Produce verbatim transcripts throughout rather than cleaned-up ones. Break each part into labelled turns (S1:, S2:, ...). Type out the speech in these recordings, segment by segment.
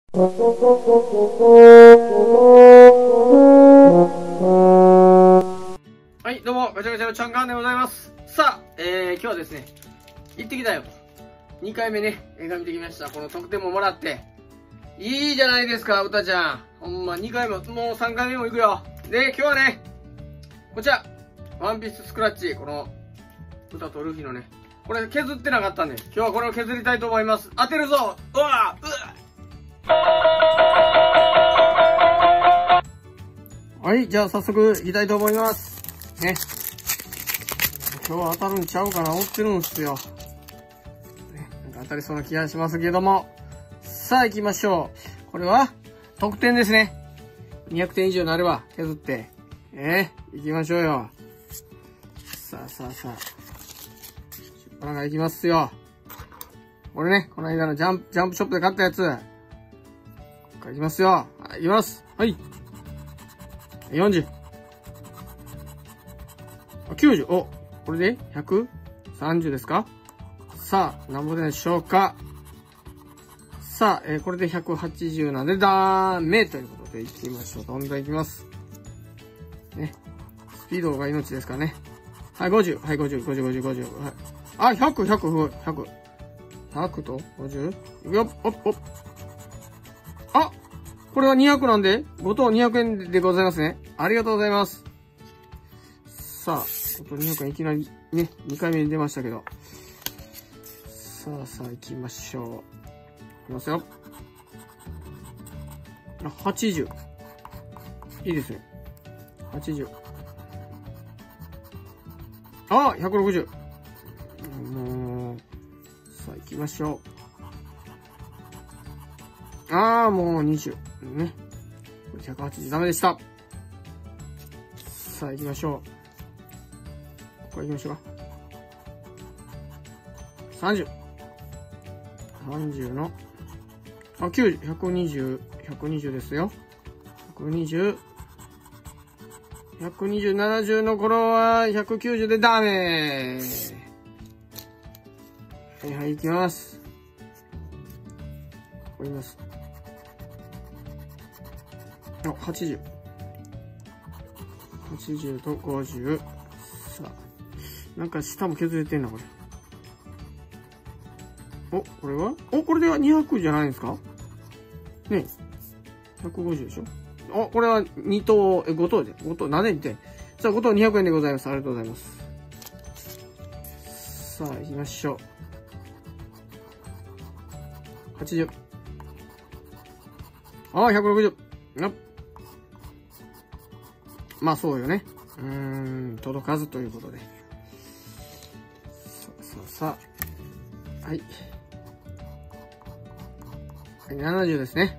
S1: はい、どうも、ガチャガチャのチャンカンでございます。さあ、えー、今日はですね、行ってきたよと。にかいめね、映画見てきました。この特典ももらって。いいじゃないですか、歌ちゃん。ほんま、にかいめも、もうさんかいめも行くよ。で、今日はね、こちら、ワンピーススクラッチ、この、歌とルフィのね、これ削ってなかったんで、今日はこれを削りたいと思います。当てるぞうわうわはい、じゃあ早速行きたいと思います。ね。今日は当たるんちゃうかな思ってるんすよ。ね、なんか当たりそうな気がしますけども。さあ行きましょう。これは、得点ですね。にひゃくてん以上になれば削って。えー、行きましょうよ。さあさあさあ。出版が行きますよ。これね、この間のジャンプ、ジャンプショップで買ったやつ。こっから行きますよ。はい、行きます。はい。よんじゅう。きゅうじゅう。お、これでひゃくさんじゅうですか？さあ、何ぼでしょうか？さあ、えー、これでひゃくはちじゅうなんでダメということで行きましょう。どんどん行きます。ね。スピードが命ですからね。はい、ごじゅう。はい、ごじゅう、ごじゅう、ごじゅう、ごじゅう。はい。あ、ひゃく、ひゃく、ひゃく。ひゃくと ごじゅう？ よっ、おっ、おっ。あ！これはにひゃくなんで、ご等にひゃくえんでございますね。ありがとうございます。さあ、ご等にひゃくえんいきなりね、にかいめに出ましたけど。さあさあ行きましょう。いきますよ。あ、はちじゅう。いいですね。はちじゅう。あ、ひゃくろくじゅう。もう、さあ行きましょう。ああ、もうにじゅう。ね。これひゃくはちじゅうダメでした。さあ行きましょう。ここ行きましょうか。さんじゅう。さんじゅうの、あ、きゅうじゅう、ひゃくにじゅう、ひゃくにじゅうですよ。ひゃくにじゅう、ひゃくにじゅう、ななじゅうの頃はひゃくきゅうじゅうでダメ。はいはい、行きます。ここいます。あ、はちじゅう。はちじゅうとごじゅう。さあ。なんか下も削れてんな、これ。お、これはお、これではにひゃくじゃないんですかね。ひゃくごじゅうでしょ。あ、これはに等、え、ご等で。ご等、なんでにてん。さあ、ご等にひゃくえんでございます。ありがとうございます。さあ、行きましょう。はちじゅう。あ、ひゃくろくじゅう。あ、まあ、そうよね。うーん、届かずということで。さあ、さあ、さあ。はい。はい、ななじゅうですね。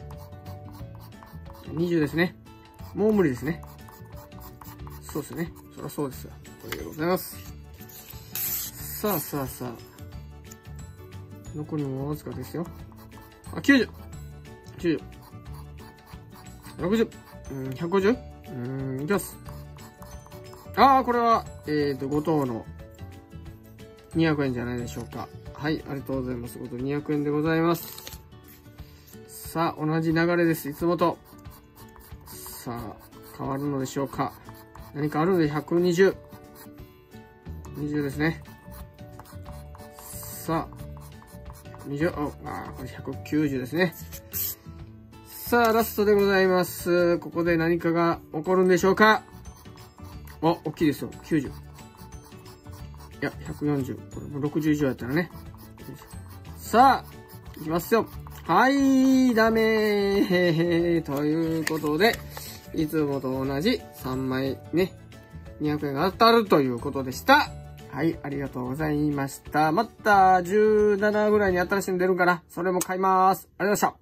S1: にじゅうですね。もう無理ですね。そうですね。そりゃそうですよ。これでございます。さあさあさあ。残りもわずかですよ。あ、きゅうじゅう。きゅうじゅう。ろくじゅう。うん、ひゃくごじゅう。うん、いきます。ああ、これは、えっと、ご等のにひゃくえんじゃないでしょうか。はい、ありがとうございます。ご等にひゃくえんでございます。さあ、同じ流れです。いつもと。さあ、変わるのでしょうか。何かあるのでひゃくにじゅう。にじゅうですね。さあ、ひゃくにじゅう。ああ、これひゃくきゅうじゅうですね。さあ、ラストでございます。ここで何かが起こるんでしょうか。あ、大きいですよ。きゅうじゅう。いや、ひゃくよんじゅう。これもろくじゅう以上やったらね。さあ、いきますよ。はい、ダメー。ということで、いつもと同じさんまいね、にひゃくえんが当たるということでした。はい、ありがとうございました。またじゅうななぐらいに新しいの出るかな。それも買います。ありがとうございました。